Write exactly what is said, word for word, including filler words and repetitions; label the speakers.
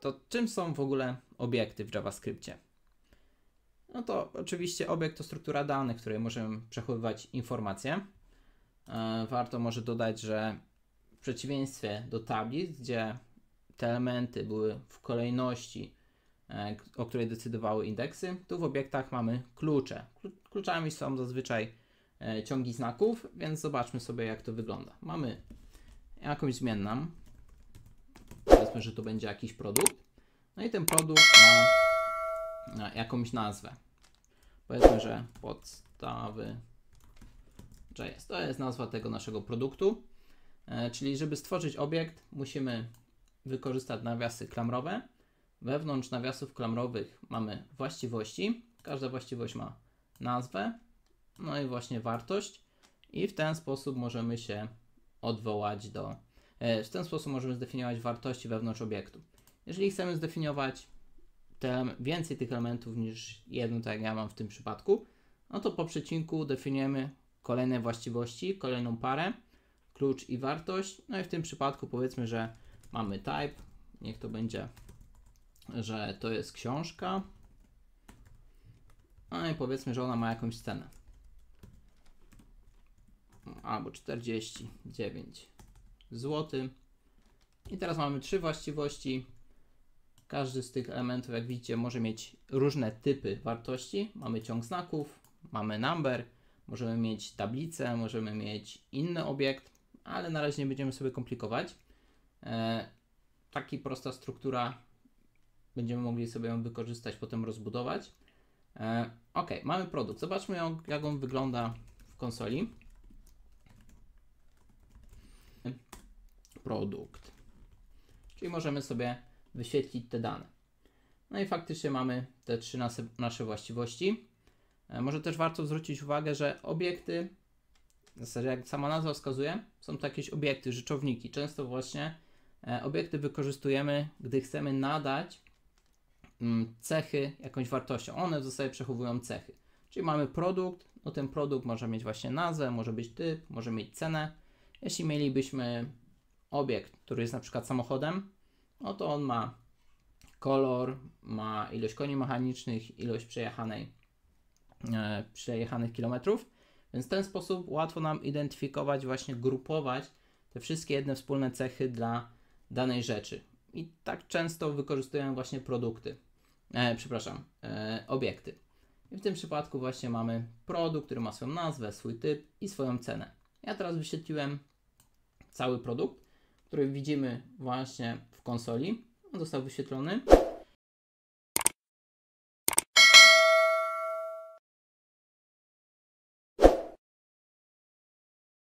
Speaker 1: to czym są w ogóle obiekty w JavaScriptie? No to oczywiście obiekt to struktura danych, w której możemy przechowywać informacje. Warto może dodać, że w przeciwieństwie do tablic, gdzie te elementy były w kolejności, o której decydowały indeksy, tu w obiektach mamy klucze. Kluczami są zazwyczaj ciągi znaków, więc zobaczmy sobie, jak to wygląda. Mamy jakąś zmienną, powiedzmy, że to będzie jakiś produkt, no i ten produkt ma jakąś nazwę. Powiedzmy, że podstawy J S. To jest nazwa tego naszego produktu, czyli żeby stworzyć obiekt, musimy wykorzystać nawiasy klamrowe. Wewnątrz nawiasów klamrowych mamy właściwości. Każda właściwość ma nazwę, no i właśnie wartość. I w ten sposób możemy się odwołać do... W ten sposób możemy zdefiniować wartości wewnątrz obiektu. Jeżeli chcemy zdefiniować te, więcej tych elementów niż jedno, tak jak ja mam w tym przypadku, no to po przecinku definiujemy kolejne właściwości, kolejną parę, klucz i wartość. No i w tym przypadku powiedzmy, że mamy type, niech to będzie, że to jest książka. No i powiedzmy, że ona ma jakąś cenę. Albo czterdzieści dziewięć złotych. I teraz mamy trzy właściwości. Każdy z tych elementów, jak widzicie, może mieć różne typy wartości. Mamy ciąg znaków, mamy number, możemy mieć tablicę, możemy mieć inny obiekt, ale na razie nie będziemy sobie komplikować. E, Taka prosta struktura, będziemy mogli sobie ją wykorzystać, potem rozbudować. E, ok, mamy produkt. Zobaczmy, jak, jak on wygląda w konsoli. Produkt. Czyli możemy sobie wyświetlić te dane. No i faktycznie mamy te trzy nasze, nasze właściwości. E, może też warto zwrócić uwagę, że obiekty, w zasadzie jak sama nazwa wskazuje, są to jakieś obiekty, rzeczowniki. Często właśnie e, obiekty wykorzystujemy, gdy chcemy nadać mm, cechy jakąś wartością. One w zasadzie przechowują cechy. Czyli mamy produkt, no ten produkt może mieć właśnie nazwę, może być typ, może mieć cenę. Jeśli mielibyśmy obiekt, który jest na przykład samochodem, no to on ma kolor, ma ilość koni mechanicznych, ilość przejechanej, e, przejechanych kilometrów, więc w ten sposób łatwo nam identyfikować, właśnie grupować te wszystkie jedne wspólne cechy dla danej rzeczy. I tak często wykorzystujemy właśnie produkty, e, przepraszam, e, obiekty. I w tym przypadku właśnie mamy produkt, który ma swoją nazwę, swój typ i swoją cenę. Ja teraz wyświetliłem cały produkt, który widzimy właśnie w konsoli. On został wyświetlony.